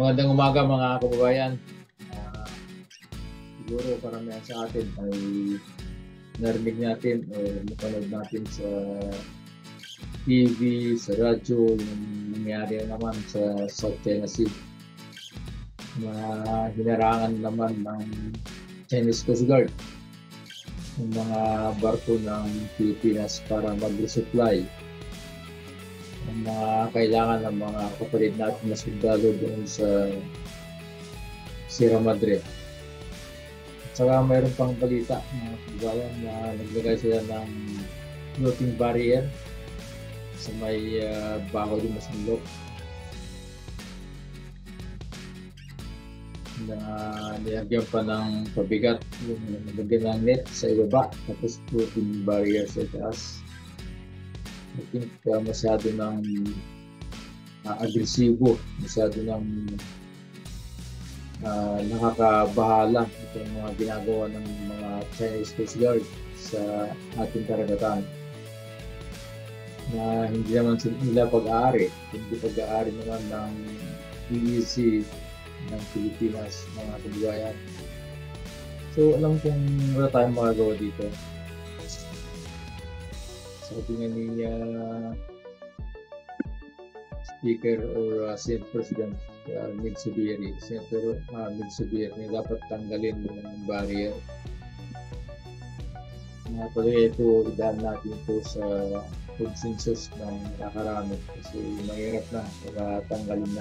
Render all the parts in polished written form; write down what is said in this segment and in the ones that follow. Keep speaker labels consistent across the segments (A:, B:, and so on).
A: Magandang umaga mga kababayan. Ah, Siguro karamihan sa atin ay narinig natin o napanood natin sa TV, sa radyo, yung nangyari naman sa South China Sea na hinarangan naman ng Chinese Coast Guard yung mga barko ng Pilipinas para mag-resupply ang mga kailangan ng mga kapatid natin na sundalo doon sa Sierra Madre. At saka mayroon pang balita mga kababayan na naglagay sila ng floating barrier sa may baho din sa Masinloc na nilagyan pa ng pabigat yung nilagyan ng net sa ibaba tapos floating barrier sa taas. I think masyado ng agresibo, masyado ng nakakabahala itong mga ginagawa ng mga Chinese Coast Guard sa ating karagatan na hindi naman nila pag-aari, hindi pag-aari naman ng EEZ ng Pilipinas, mga kababayan. So alam kong wala tayong magagawa dito. Sabi nga ni Speaker or Senate President Midsubiri, Senator Midsubiri, na dapat tanggalin yung barrier. Tuloy ito, idaan natin ito sa consensus ng nakarami kasi mahirap na para tanggalin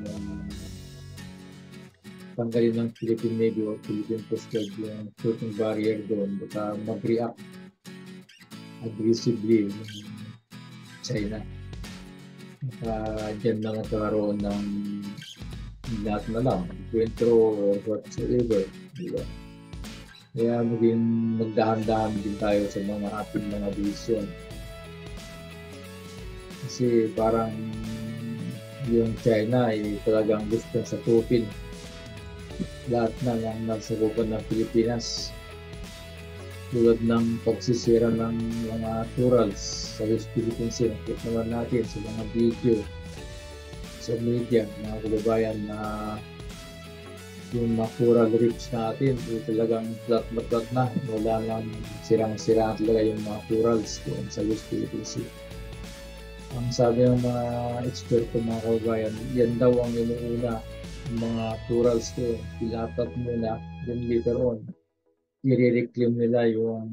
A: ng Philippine Navy o Philippine Coast Guard yung floating barrier doon, baka mag-react aggressively yung China. Diyan na nagkaroon ng lahat na lang, encuentro or whatsoever. Diba? Kaya magdahan-dahan din tayo sa mga ating mga desisyon. Kasi parang yung China ay talagang gusto sakupin lahat na lang nasakupan ng Pilipinas. Tulad ng pagsisira ng mga corals sa West Philippine Sea. Nakita naman natin sa mga video sa media, mga kababayan, na yung mga coral reefs natin talagang flat na. Wala lang, sirang-sira talaga yung mga corals doon sa West Philippine Sea. Ang sabi ng mga eksperto, mga kababayan, yan daw ang inuuna yung mga corals ko. Pilapat muna, then later on i-reclaim nila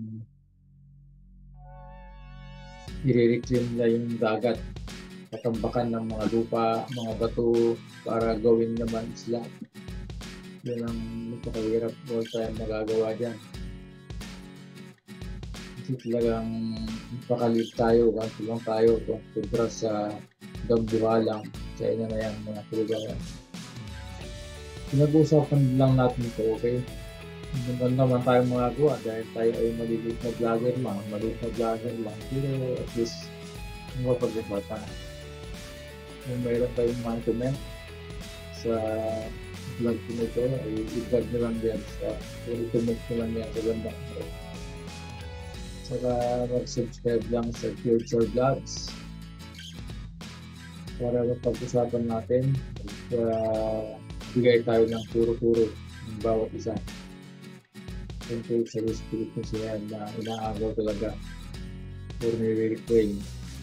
A: yung dagat, katambakan ng mga lupa, mga bato para gawin naman sila. Yun ang napakahirap, wala tayong magagawa dyan kasi talagang napakalit tayo, kanto lang tayo kontra sa dambuhalang China na yan, mga kababayan. Pinag-uusapan lang natin ito, okay? Hindi naman tayo magagawa dahil tayo ay maliit na vlogger lang. Pero at least mapag-ibata. Kung mayroon tayong mga comment sa vlog ko nito, ay i-vlog nyo lang yan i-comment nyo lang yan sa ganda. Saka mag-subscribe lang sa Future Vlogs para mapag-usapan natin at bigay tayo ng puro-puro ng bawat isa. Tungkol sa West Philippine Sea na inaagaw talaga for nire-reclaim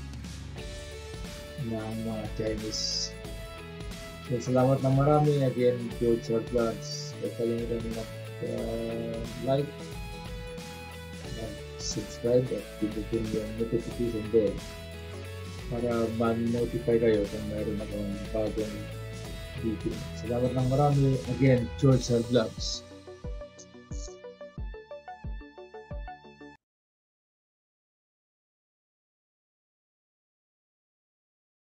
A: ng mga Chinese. So, salamat ng marami. Again, Future Vlogs. Huwag kalimutan mag-like, subscribe at pindutin yung notification bell para ma-notify kayo kung mayroon akong bagong video. Salamat ng marami. Again, Future Vlogs.